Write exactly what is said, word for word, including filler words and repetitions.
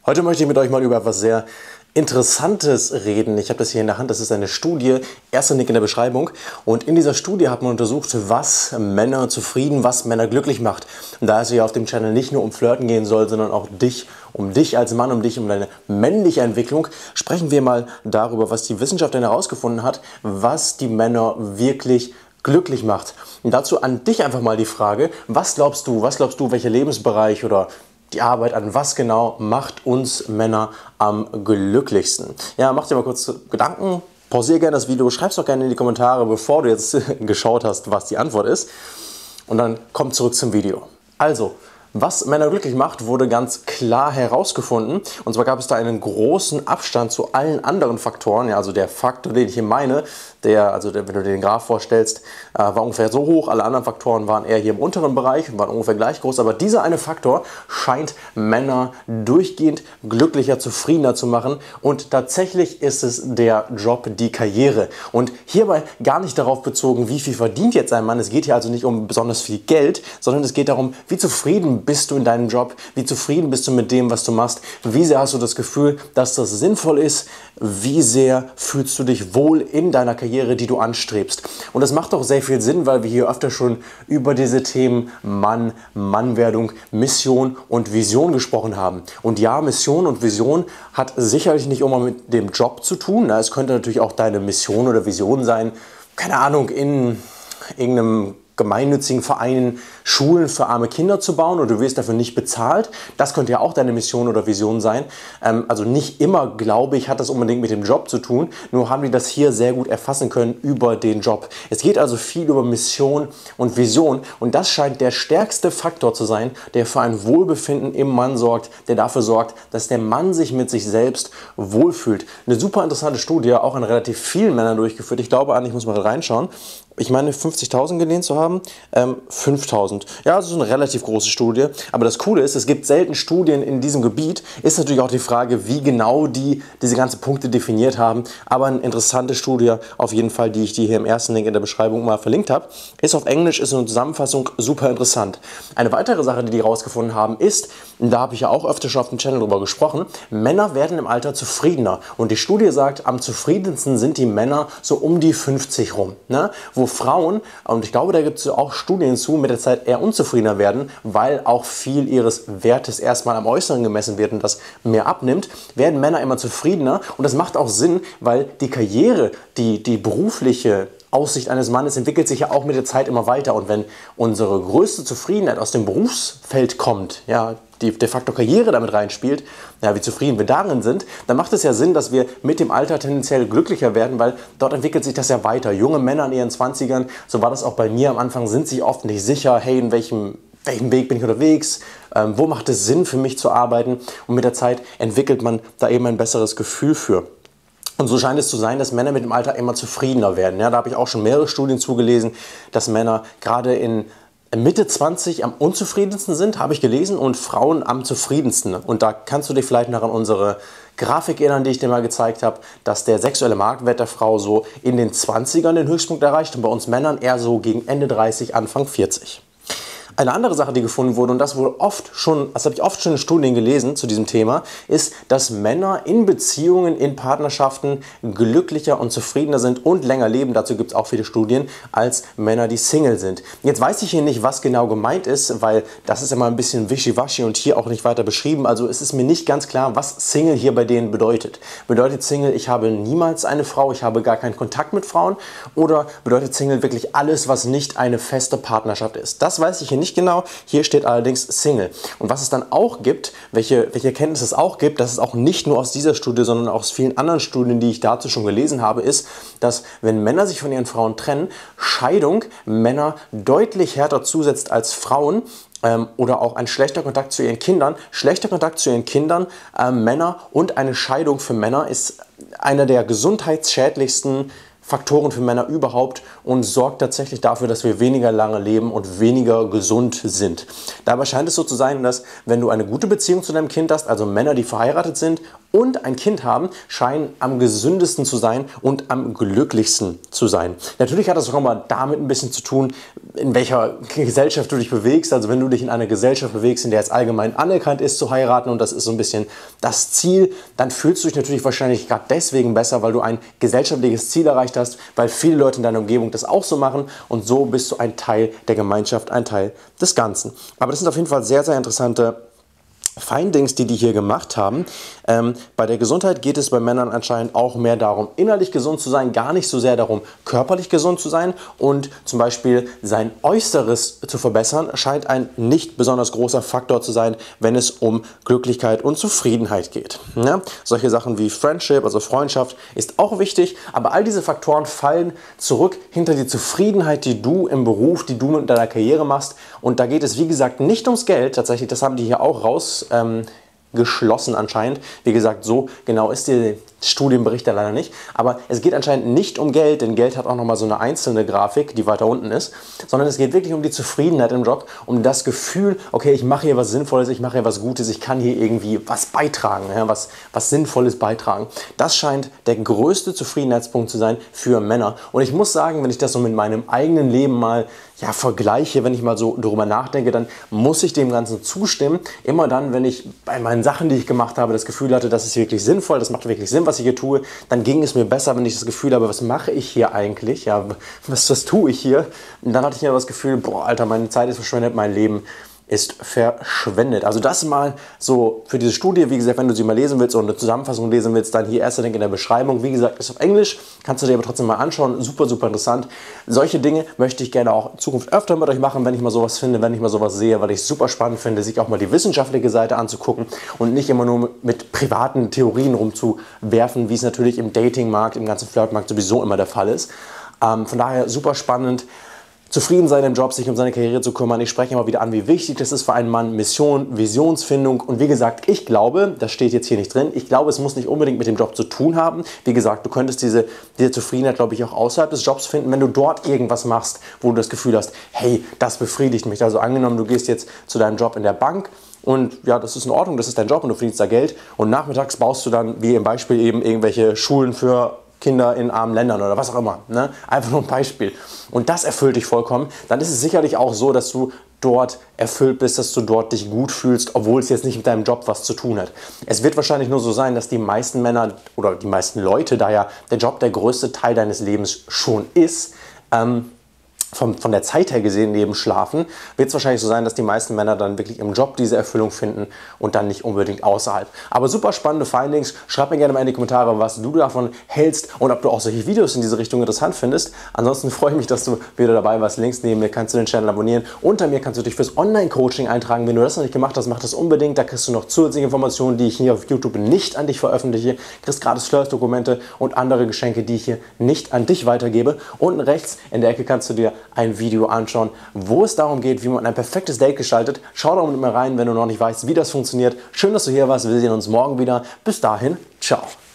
Heute möchte ich mit euch mal über etwas sehr Interessantes reden. Ich habe das hier in der Hand, das ist eine Studie, erster Link in der Beschreibung. Und in dieser Studie hat man untersucht, was Männer zufrieden, was Männer glücklich macht. Und da es hier auf dem Channel nicht nur um Flirten gehen soll, sondern auch dich, um dich als Mann, um dich, um deine männliche Entwicklung, sprechen wir mal darüber, was die Wissenschaft denn herausgefunden hat, was die Männer wirklich glücklich macht. Und dazu an dich einfach mal die Frage, was glaubst du, was glaubst du, welcher Lebensbereich oder die Arbeit an was genau macht uns Männer am glücklichsten? Ja, mach dir mal kurz Gedanken, pausiere gerne das Video, schreib es doch gerne in die Kommentare, bevor du jetzt geschaut hast, was die Antwort ist. Und dann komm zurück zum Video. Also, was Männer glücklich macht, wurde ganz klar herausgefunden. Und zwar gab es da einen großen Abstand zu allen anderen Faktoren. Ja, also der Faktor, den ich hier meine, der, also der, wenn du dir den Graph vorstellst, äh, war ungefähr so hoch. Alle anderen Faktoren waren eher hier im unteren Bereich und waren ungefähr gleich groß. Aber dieser eine Faktor scheint Männer durchgehend glücklicher, zufriedener zu machen. Und tatsächlich ist es der Job, die Karriere. Und hierbei gar nicht darauf bezogen, wie viel verdient jetzt ein Mann. Es geht hier also nicht um besonders viel Geld, sondern es geht darum, wie zufrieden bist du in deinem Job, wie zufrieden bist du mit dem, was du machst, wie sehr hast du das Gefühl, dass das sinnvoll ist, wie sehr fühlst du dich wohl in deiner Karriere, die du anstrebst. Und das macht auch sehr viel Sinn, weil wir hier öfter schon über diese Themen Mann, Mannwerdung, Mission und Vision gesprochen haben. Und ja, Mission und Vision hat sicherlich nicht immer mit dem Job zu tun. Es könnte natürlich auch deine Mission oder Vision sein, keine Ahnung, in irgendeinem gemeinnützigen Vereinen Schulen für arme Kinder zu bauen und du wirst dafür nicht bezahlt. Das könnte ja auch deine Mission oder Vision sein. Ähm, also nicht immer, glaube ich, hat das unbedingt mit dem Job zu tun. Nur haben die das hier sehr gut erfassen können über den Job. Es geht also viel über Mission und Vision und das scheint der stärkste Faktor zu sein, der für ein Wohlbefinden im Mann sorgt, der dafür sorgt, dass der Mann sich mit sich selbst wohlfühlt. Eine super interessante Studie, auch an relativ vielen Männern durchgeführt. Ich glaube an, ich muss mal reinschauen. Ich meine fünfzigtausend gelehnt zu haben, ähm, fünftausend. Ja, das ist eine relativ große Studie. Aber das Coole ist, es gibt selten Studien in diesem Gebiet. Ist natürlich auch die Frage, wie genau die diese ganzen Punkte definiert haben. Aber eine interessante Studie auf jeden Fall, die ich dir hier im ersten Link in der Beschreibung mal verlinkt habe. Ist auf Englisch, ist eine Zusammenfassung super interessant. Eine weitere Sache, die die herausgefunden haben, ist, und da habe ich ja auch öfter schon auf dem Channel drüber gesprochen, Männer werden im Alter zufriedener. Und die Studie sagt, am zufriedensten sind die Männer so um die fünfzig rum. Ne? Wo Frauen, und ich glaube, da gibt es auch Studien zu, mit der Zeit eher unzufriedener werden, weil auch viel ihres Wertes erstmal am Äußeren gemessen wird und das mehr abnimmt, werden Männer immer zufriedener. Und das macht auch Sinn, weil die Karriere, die, die berufliche Aussicht eines Mannes entwickelt sich ja auch mit der Zeit immer weiter. Und wenn unsere größte Zufriedenheit aus dem Berufsfeld kommt, ja, die de facto Karriere damit reinspielt, ja, wie zufrieden wir darin sind, dann macht es ja Sinn, dass wir mit dem Alter tendenziell glücklicher werden, weil dort entwickelt sich das ja weiter. Junge Männer in ihren zwanzigern, so war das auch bei mir am Anfang, sind sich oft nicht sicher, hey, in welchem, welchem Weg bin ich unterwegs, ähm, wo macht es Sinn für mich zu arbeiten, und mit der Zeit entwickelt man da eben ein besseres Gefühl für. Und so scheint es zu sein, dass Männer mit dem Alter immer zufriedener werden. Ja, da habe ich auch schon mehrere Studien zugelesen, dass Männer gerade in Mitte zwanzig am unzufriedensten sind, habe ich gelesen, und Frauen am zufriedensten. Und da kannst du dich vielleicht noch an unsere Grafik erinnern, die ich dir mal gezeigt habe, dass der sexuelle Marktwert der Frau so in den zwanzigern den Höchstpunkt erreicht und bei uns Männern eher so gegen Ende dreißig, Anfang vierzig. Eine andere Sache, die gefunden wurde, und das wurde oft schon, das habe ich oft schon in Studien gelesen zu diesem Thema, ist, dass Männer in Beziehungen, in Partnerschaften glücklicher und zufriedener sind und länger leben. Dazu gibt es auch viele Studien, als Männer, die Single sind. Jetzt weiß ich hier nicht, was genau gemeint ist, weil das ist immer ein bisschen wischiwaschi und hier auch nicht weiter beschrieben. Also es ist mir nicht ganz klar, was Single hier bei denen bedeutet. Bedeutet Single, ich habe niemals eine Frau, ich habe gar keinen Kontakt mit Frauen, oder bedeutet Single wirklich alles, was nicht eine feste Partnerschaft ist? Das weiß ich hier nicht genau. Hier steht allerdings Single. Und was es dann auch gibt, welche, welche Erkenntnisse es auch gibt, das ist auch nicht nur aus dieser Studie, sondern auch aus vielen anderen Studien, die ich dazu schon gelesen habe, ist, dass wenn Männer sich von ihren Frauen trennen, Scheidung Männer deutlich härter zusetzt als Frauen. Ähm, oder auch ein schlechter Kontakt zu ihren Kindern. Schlechter Kontakt zu ihren Kindern, äh, Männer, und eine Scheidung für Männer ist einer der gesundheitsschädlichsten Faktoren für Männer überhaupt und sorgt tatsächlich dafür, dass wir weniger lange leben und weniger gesund sind. Dabei scheint es so zu sein, dass wenn du eine gute Beziehung zu deinem Kind hast, also Männer, die verheiratet sind und ein Kind haben, scheinen am gesündesten zu sein und am glücklichsten zu sein. Natürlich hat das auch immer damit ein bisschen zu tun, in welcher Gesellschaft du dich bewegst. Also wenn du dich in einer Gesellschaft bewegst, in der es allgemein anerkannt ist zu heiraten und das ist so ein bisschen das Ziel, dann fühlst du dich natürlich wahrscheinlich gerade deswegen besser, weil du ein gesellschaftliches Ziel erreicht hast, weil viele Leute in deiner Umgebung das auch so machen und so bist du ein Teil der Gemeinschaft, ein Teil des Ganzen. Aber das sind auf jeden Fall sehr, sehr interessante Findings, die die hier gemacht haben. Ähm, bei der Gesundheit geht es bei Männern anscheinend auch mehr darum, innerlich gesund zu sein, gar nicht so sehr darum, körperlich gesund zu sein. Und zum Beispiel sein Äußeres zu verbessern, scheint ein nicht besonders großer Faktor zu sein, wenn es um Glücklichkeit und Zufriedenheit geht. Ja? Solche Sachen wie Friendship, also Freundschaft, ist auch wichtig, aber all diese Faktoren fallen zurück hinter die Zufriedenheit, die du im Beruf, die du mit deiner Karriere machst. Und da geht es, wie gesagt, nicht ums Geld. Tatsächlich, das haben die hier auch raus Ähm, geschlossen anscheinend. Wie gesagt, so genau ist der Studienbericht da leider nicht. Aber es geht anscheinend nicht um Geld, denn Geld hat auch nochmal so eine einzelne Grafik, die weiter unten ist, sondern es geht wirklich um die Zufriedenheit im Job, um das Gefühl, okay, ich mache hier was Sinnvolles, ich mache hier was Gutes, ich kann hier irgendwie was beitragen, ja, was, was Sinnvolles beitragen. Das scheint der größte Zufriedenheitspunkt zu sein für Männer. Und ich muss sagen, wenn ich das so mit meinem eigenen Leben mal ja, vergleiche, wenn ich mal so darüber nachdenke, dann muss ich dem Ganzen zustimmen. Immer dann, wenn ich bei meinen Sachen, die ich gemacht habe, das Gefühl hatte, das ist wirklich sinnvoll, das macht wirklich Sinn, was ich hier tue, dann ging es mir besser, wenn ich das Gefühl habe, was mache ich hier eigentlich? Ja, was, was tue ich hier? Und dann hatte ich ja das Gefühl, boah, Alter, meine Zeit ist verschwendet, mein Leben ist verschwendet. Also das mal so für diese Studie, wie gesagt, wenn du sie mal lesen willst und eine Zusammenfassung lesen willst, dann hier erster Link in der Beschreibung. Wie gesagt, ist auf Englisch, kannst du dir aber trotzdem mal anschauen. Super, super interessant. Solche Dinge möchte ich gerne auch in Zukunft öfter mit euch machen, wenn ich mal sowas finde, wenn ich mal sowas sehe, weil ich es super spannend finde, sich auch mal die wissenschaftliche Seite anzugucken und nicht immer nur mit privaten Theorien rumzuwerfen, wie es natürlich im Datingmarkt, im ganzen Flirtmarkt sowieso immer der Fall ist. Ähm, von daher super spannend. Zufrieden sein im Job, sich um seine Karriere zu kümmern. Ich spreche immer wieder an, wie wichtig das ist für einen Mann. Mission, Visionsfindung. Und wie gesagt, ich glaube, das steht jetzt hier nicht drin, ich glaube, es muss nicht unbedingt mit dem Job zu tun haben. Wie gesagt, du könntest diese, diese Zufriedenheit, glaube ich, auch außerhalb des Jobs finden, wenn du dort irgendwas machst, wo du das Gefühl hast, hey, das befriedigt mich. Also angenommen, du gehst jetzt zu deinem Job in der Bank und ja, das ist in Ordnung, das ist dein Job und du verdienst da Geld. Und nachmittags baust du dann, wie im Beispiel eben, irgendwelche Schulen für Kinder in armen Ländern oder was auch immer. Ne? Einfach nur ein Beispiel. Und das erfüllt dich vollkommen. Dann ist es sicherlich auch so, dass du dort erfüllt bist, dass du dort dich gut fühlst, obwohl es jetzt nicht mit deinem Job was zu tun hat. Es wird wahrscheinlich nur so sein, dass die meisten Männer oder die meisten Leute, da ja der Job der größte Teil deines Lebens schon ist, ähm, Von, von der Zeit her gesehen neben Schlafen, wird es wahrscheinlich so sein, dass die meisten Männer dann wirklich im Job diese Erfüllung finden und dann nicht unbedingt außerhalb. Aber super spannende Findings. Schreib mir gerne mal in die Kommentare, was du davon hältst und ob du auch solche Videos in diese Richtung interessant findest. Ansonsten freue ich mich, dass du wieder dabei warst. Links neben mir kannst du den Channel abonnieren. Unter mir kannst du dich fürs Online-Coaching eintragen. Wenn du das noch nicht gemacht hast, mach das unbedingt. Da kriegst du noch zusätzliche Informationen, die ich hier auf YouTube nicht an dich veröffentliche. Du kriegst gratis Flirt-Dokumente und andere Geschenke, die ich hier nicht an dich weitergebe. Unten rechts in der Ecke kannst du dir ein Video anschauen, wo es darum geht, wie man ein perfektes Date gestaltet. Schau da mal rein, wenn du noch nicht weißt, wie das funktioniert. Schön, dass du hier warst. Wir sehen uns morgen wieder. Bis dahin, ciao.